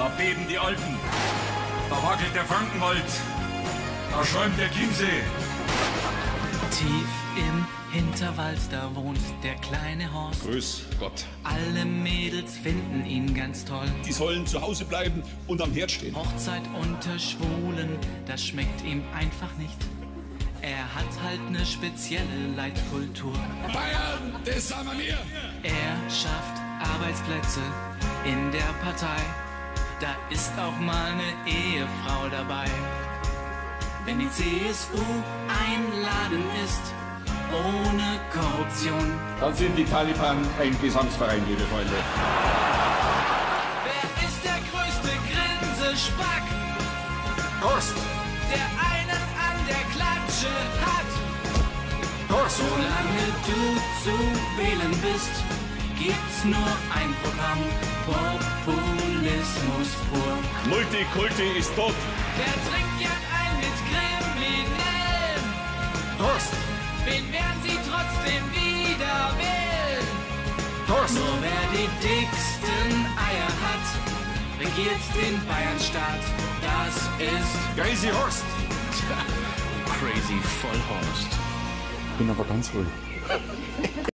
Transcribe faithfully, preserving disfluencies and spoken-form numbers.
Da beben die Alpen. Da wackelt der Frankenwald. Da schäumt der Chiemsee. Tief im Hinterwald, da wohnt der kleine Horst. Grüß Gott. Alle Mädels finden ihn ganz toll. Die sollen zu Hause bleiben und am Herd stehen. Hochzeit unter Schwulen, das schmeckt ihm einfach nicht. Er hat halt ne spezielle Leitkultur. Bayern, das sagen wir mir. Er schafft Arbeitsplätze in der Partei. Da ist auch mal ne Ehefrau dabei. Wenn die C S U ein Laden ist, ohne Korruption, Dann sind die Taliban ein Gesangsverein, liebe Freunde. wer ist der größte Grinsespack? Horst! Der einen an der Klatsche hat. Horst! Solange du zu wählen bist, gibt's nur ein Programm: Populismus pur. Multikulti ist tot. Wer trinkt gern ein mit Kriminellen? Horst! Wen werden sie trotzdem wieder wählen? Horst! Nur wer die dicksten Eier hat, regiert den Bayernstaat. Das ist Crazy Horst! Crazy Vollhorst. Bin aber ganz ruhig.